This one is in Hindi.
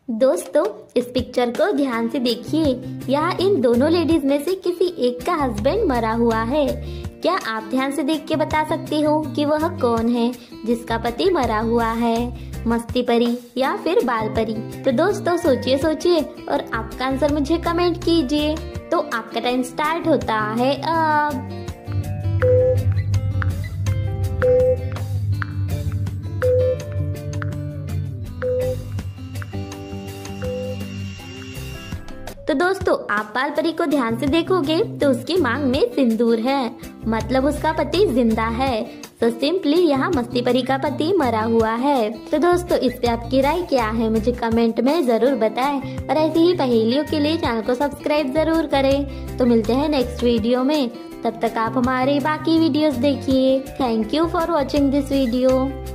दोस्तों, इस पिक्चर को ध्यान से देखिए। यहाँ इन दोनों लेडीज में से किसी एक का हस्बैंड मरा हुआ है। क्या आप ध्यान से देख के बता सकते हो कि वह कौन है जिसका पति मरा हुआ है? मस्ती परी या फिर बाल परी? तो दोस्तों सोचिए सोचिए और आपका आंसर मुझे कमेंट कीजिए। तो आपका टाइम स्टार्ट होता है अब। तो दोस्तों, आप बाल परी को ध्यान से देखोगे तो उसकी मांग में सिंदूर है, मतलब उसका पति जिंदा है। तो सिंपली यहाँ मस्ती परी का पति मरा हुआ है। तो दोस्तों, इस पे आपकी राय क्या है मुझे कमेंट में जरूर बताएं और ऐसी ही पहेलियों के लिए चैनल को सब्सक्राइब जरूर करें। तो मिलते हैं नेक्स्ट वीडियो में, तब तक आप हमारे बाकी वीडियोस देखिए। Thank you for watching this video.